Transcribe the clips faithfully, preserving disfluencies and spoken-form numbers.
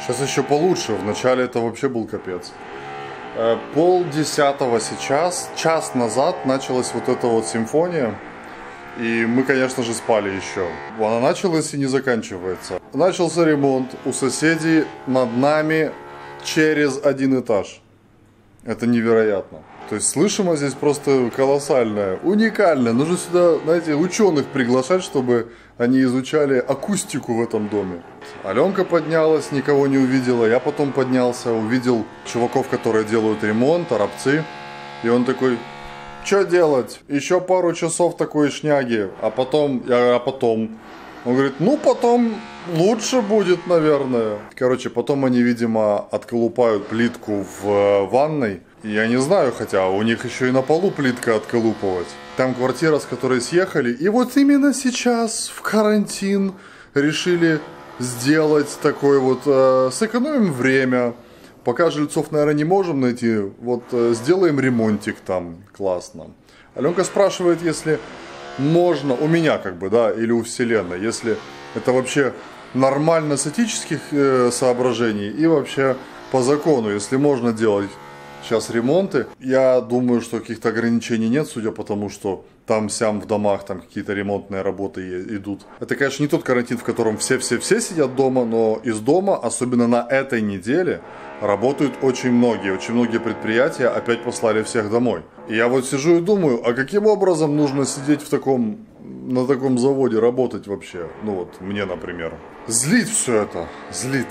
Сейчас еще получше. Вначале это вообще был капец. Пол десятого сейчас, час назад началась вот эта вот симфония. И мы, конечно же, спали еще. Она началась и не заканчивается. Начался ремонт у соседей над нами через один этаж. Это невероятно. То есть слышимо здесь просто колоссальное, уникальное. Нужно сюда, знаете, ученых приглашать, чтобы они изучали акустику в этом доме. Аленка поднялась, никого не увидела. Я потом поднялся, увидел чуваков, которые делают ремонт, арабцы. И он такой: что делать? Еще пару часов такой шняги. А потом, я, а потом... Он говорит: ну потом лучше будет, наверное. Короче, потом они, видимо, отколупают плитку в ванной. Я не знаю, хотя у них еще и на полу плитка отколупывать. Там квартира, с которой съехали. И вот именно сейчас, в карантин, решили сделать такой вот... Э, сэкономим время. Пока жильцов, наверное, не можем найти. Вот э, сделаем ремонтик там. Классно. Аленка спрашивает, если можно... У меня как бы, да, или у Вселенной. Если это вообще нормально с этических э, соображений. И вообще по закону, если можно делать... Сейчас ремонты. Я думаю, что каких-то ограничений нет, судя по тому, что там-сям в домах там какие-то ремонтные работы идут. Это, конечно, не тот карантин, в котором все-все-все сидят дома, но из дома, особенно на этой неделе, работают очень многие. Очень многие предприятия опять послали всех домой. И я вот сижу и думаю, а каким образом нужно сидеть в таком, на таком заводе, работать вообще? Ну вот, мне, например. Злит все это, злит.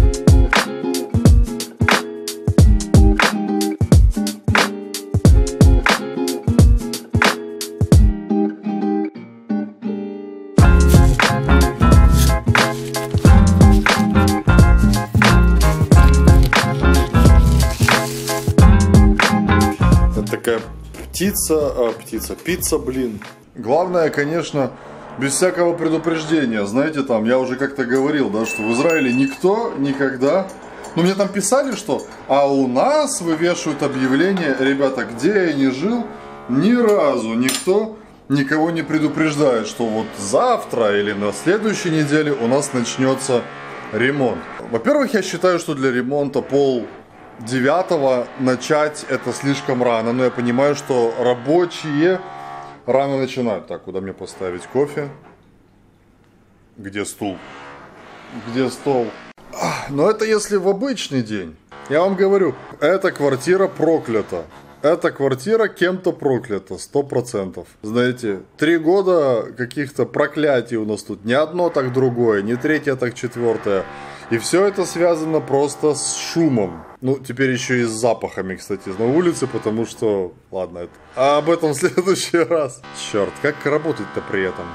Такая птица, а, птица, пицца, блин. Главное, конечно, без всякого предупреждения. Знаете, там, я уже как-то говорил, да, что в Израиле никто никогда... Ну, мне там писали, что, а у нас вывешивают объявление, ребята, где я не жил, ни разу никто никого не предупреждает, что вот завтра или на следующей неделе у нас начнется ремонт. Во-первых, я считаю, что для ремонта пол... девятого начать это слишком рано, но я понимаю, что рабочие рано начинают. Так, куда мне поставить кофе? Где стул? Где стол? Но это если в обычный день. Я вам говорю, эта квартира проклята. Эта квартира кем-то проклята, сто процентов. Знаете, три года каких-то проклятий у нас тут. Не одно, так другое, не третье, так четвертое. И все это связано просто с шумом. Ну, теперь еще и с запахами, кстати, на улице, потому что... Ладно, это... А об этом в следующий раз. Черт, как работать-то при этом?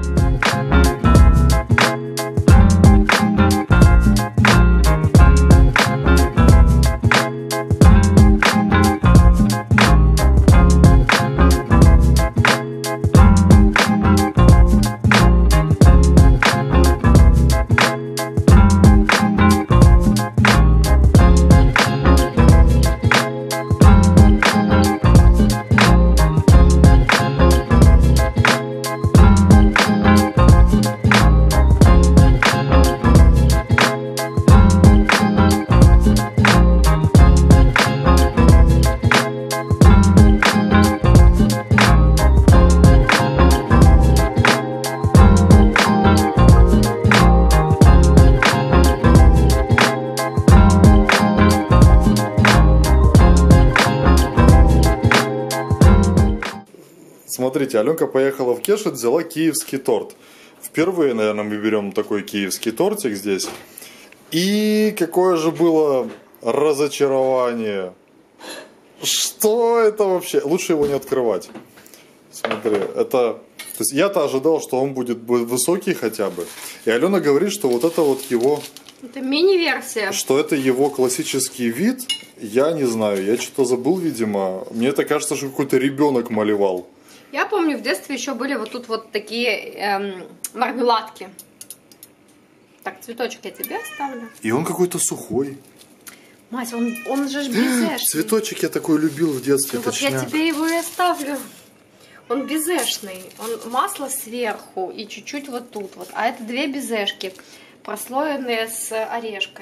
Смотрите, Аленка поехала в Кешет, взяла киевский торт. Впервые, наверное, мы берем такой киевский тортик здесь. И какое же было разочарование. Что это вообще? Лучше его не открывать. Смотри, это... То есть я-то ожидал, что он будет высокий хотя бы. И Алена говорит, что вот это вот его... Это мини-версия. Что это его классический вид, я не знаю. Я что-то забыл, видимо. Мне это кажется, что какой-то ребенок малевал. Я помню, в детстве еще были вот тут вот такие эм, мармеладки. Так, цветочек я тебе оставлю. И он какой-то сухой. Мать, он, он же безэшный. Цветочек я такой любил в детстве. Ну, вот я тебе его и оставлю. Он безэшный. Он масло сверху и чуть-чуть вот тут вот. А это две безэшки, прослоенные с орешками.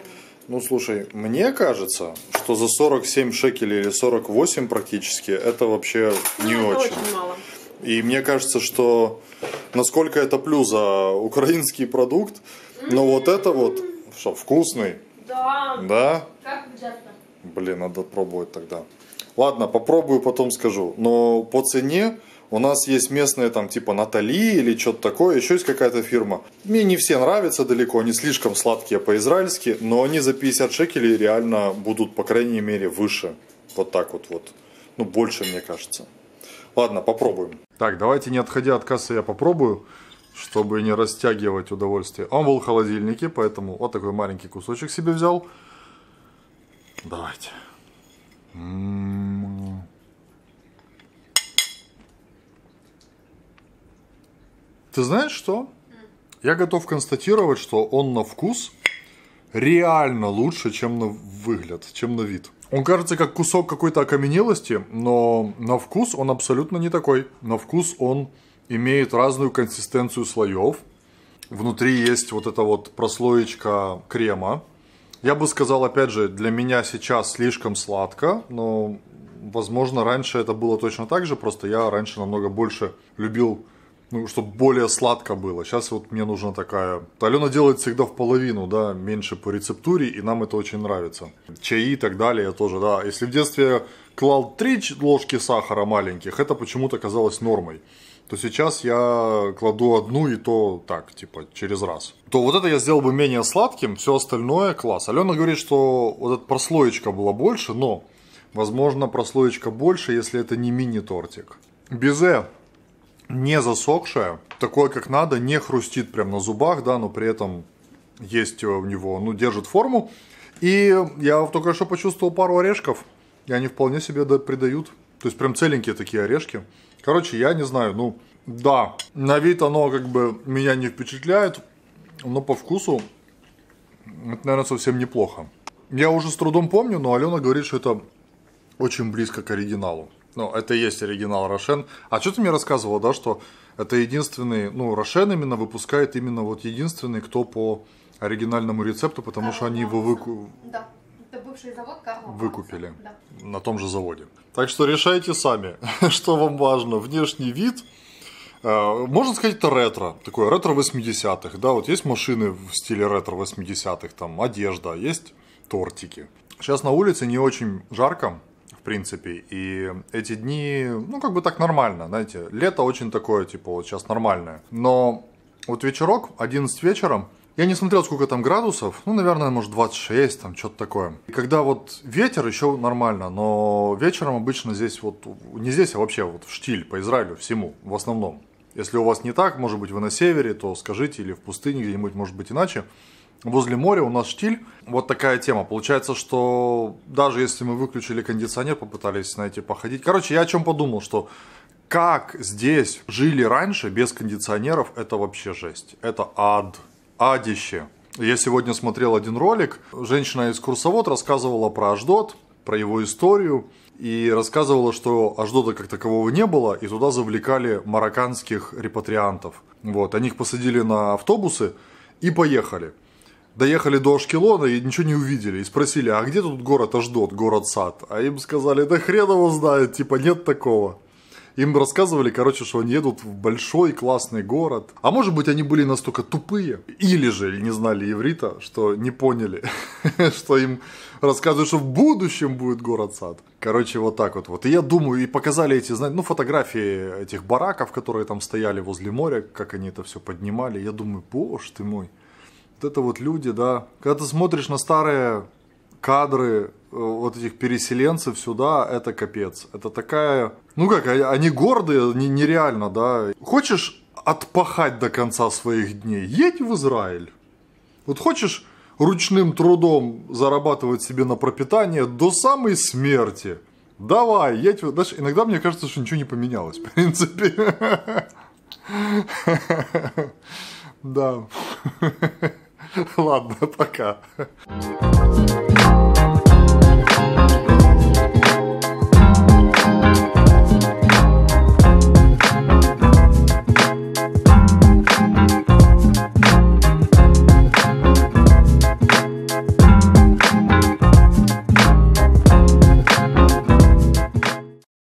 Ну, слушай, мне кажется, что за сорок семь шекелей или сорок восемь практически, это вообще не ну, это очень. очень мало. И мне кажется, что насколько это плюс за украинский продукт, но вот это вот, что, вкусный? Да. Да? Как взято? Блин, надо пробовать тогда. Ладно, попробую, потом скажу. Но по цене у нас есть местные там типа Натали или что-то такое. Еще есть какая-то фирма. Мне не все нравятся далеко, они слишком сладкие по-израильски. Но они за пятьдесят шекелей реально будут, по крайней мере, выше. Вот так вот вот. Ну, больше, мне кажется. Ладно, попробуем. Так, давайте, не отходя от кассы, я попробую, чтобы не растягивать удовольствие. Он был в холодильнике, поэтому вот такой маленький кусочек себе взял. Давайте. М-м-м. Ты знаешь что? Я готов констатировать, что он на вкус реально лучше, чем на выгляд, чем на вид. Он кажется как кусок какой-то окаменелости, но на вкус он абсолютно не такой. На вкус он имеет разную консистенцию слоев. Внутри есть вот эта вот прослоечка крема. Я бы сказал, опять же, для меня сейчас слишком сладко, но, возможно, раньше это было точно так же, просто я раньше намного больше любил, ну, чтобы более сладко было. Сейчас вот мне нужна такая... Алена делает всегда в половину, да, меньше по рецептуре, и нам это очень нравится. Чаи и так далее я тоже, да. Если в детстве клал три ложки сахара маленьких, это почему-то казалось нормой. То сейчас я кладу одну и то так, типа, через раз. То вот это я сделал бы менее сладким, все остальное класс. Алена говорит, что вот эта прослоечка была больше, но, возможно, прослоечка больше, если это не мини-тортик. Безе не засохшая, такое как надо, не хрустит прям на зубах, да, но при этом есть у него, ну, держит форму. И я только что почувствовал пару орешков, и они вполне себе придают. То есть прям целенькие такие орешки. Короче, я не знаю, ну, да, на вид оно как бы меня не впечатляет, но по вкусу это, наверное, совсем неплохо. Я уже с трудом помню, но Алена говорит, что это очень близко к оригиналу. Ну, это и есть оригинал Рошен. А что ты мне рассказывала, да, что это единственный, ну, Рошен именно выпускает именно вот единственный, кто по оригинальному рецепту, потому Карл что они его выку... Да. Это бывший завод Карла выкупили, да. На том же заводе. Так что решайте сами, что вам важно. Внешний вид, можно сказать, это ретро, такое ретро восьмидесятых. Да, вот есть машины в стиле ретро восьмидесятых, там одежда, есть тортики. Сейчас на улице не очень жарко, в принципе, и эти дни, ну, как бы так нормально, знаете. Лето очень такое, типа, вот сейчас нормальное. Но вот вечерок, одиннадцать вечера, я не смотрел, сколько там градусов, ну, наверное, может, двадцать шесть, там, что-то такое. И когда вот ветер, еще нормально, но вечером обычно здесь вот, не здесь, а вообще вот в штиль, по Израилю, всему, в основном. Если у вас не так, может быть, вы на севере, то скажите, или в пустыне где-нибудь, может быть, иначе. Возле моря у нас штиль, вот такая тема. Получается, что даже если мы выключили кондиционер, попытались, знаете, походить. Короче, я о чем подумал, что как здесь жили раньше без кондиционеров, это вообще жесть. Это ад. Адище. Я сегодня смотрел один ролик. Женщина-экскурсовод рассказывала про Ашдод, про его историю. И рассказывала, что Ашдода как такового не было. И туда завлекали марокканских репатриантов. Вот. Они их посадили на автобусы и поехали. Доехали до Ашкелона и ничего не увидели. И спросили, а где тут город Ашдод, город Сад? А им сказали, да хрен его знает, типа нет такого. Им рассказывали, короче, что они едут в большой классный город. А может быть, они были настолько тупые, или же не знали иврита, что не поняли, что им рассказывают, что в будущем будет город-сад. Короче, вот так вот. вот. И я думаю, и показали эти, знаете, ну, фотографии этих бараков, которые там стояли возле моря, как они это все поднимали. Я думаю, боже ты мой, вот это вот люди, да. Когда ты смотришь на старые кадры вот этих переселенцев сюда, это капец. Это такая... Ну как, они гордые, нереально, да. Хочешь отпахать до конца своих дней? Едь в Израиль. Вот хочешь ручным трудом зарабатывать себе на пропитание до самой смерти? Давай, едь. Даже иногда мне кажется, что ничего не поменялось, в принципе. Да. Ладно, пока.